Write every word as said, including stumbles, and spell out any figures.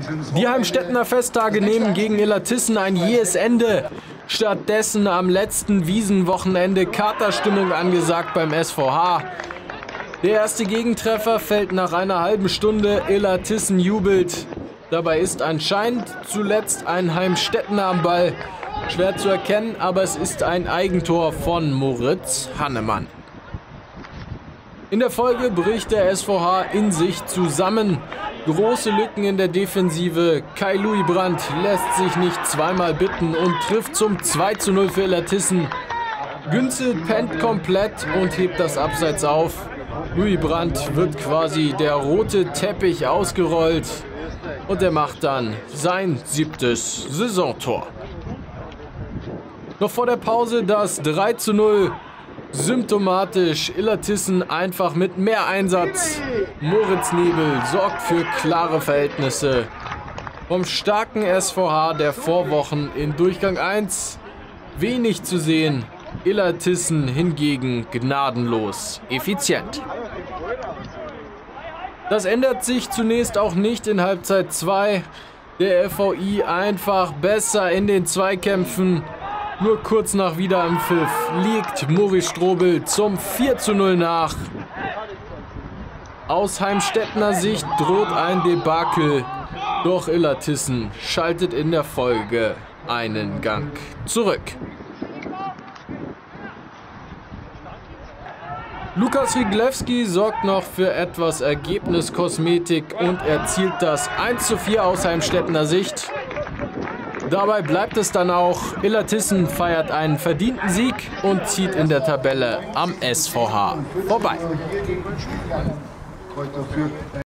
Die Heimstettener Festtage nehmen gegen Illertissen ein jähes Ende. Stattdessen am letzten Wiesenwochenende Katerstimmung angesagt beim S V H. Der erste Gegentreffer fällt nach einer halben Stunde. Illertissen jubelt. Dabei ist anscheinend zuletzt ein Heimstettener am Ball. Schwer zu erkennen, aber es ist ein Eigentor von Moritz Hannemann. In der Folge bricht der S V H in sich zusammen. Große Lücken in der Defensive. Kai-Louis Brandt lässt sich nicht zweimal bitten und trifft zum zwei zu null für Illertissen. Günzel pennt komplett und hebt das Abseits auf. Louis Brandt wird quasi der rote Teppich ausgerollt. Und er macht dann sein siebtes Saisontor. Noch vor der Pause das drei zu null. Symptomatisch, Illertissen einfach mit mehr Einsatz. Moritz Nebel sorgt für klare Verhältnisse. Vom starken S V H der Vorwochen in Durchgang eins wenig zu sehen. Illertissen hingegen gnadenlos effizient. Das ändert sich zunächst auch nicht in Halbzeit zwei. Der F V I einfach besser in den Zweikämpfen. Nur kurz nach Wiederanpfiff liegt Maurice Strobel zum vier zu null nach. Aus Heimstettener Sicht droht ein Debakel, doch Illertissen schaltet in der Folge einen Gang zurück. Lukas Riglewski sorgt noch für etwas Ergebniskosmetik und erzielt das eins zu vier aus Heimstettener Sicht. Dabei bleibt es dann auch. Illertissen feiert einen verdienten Sieg und zieht in der Tabelle am S V H vorbei.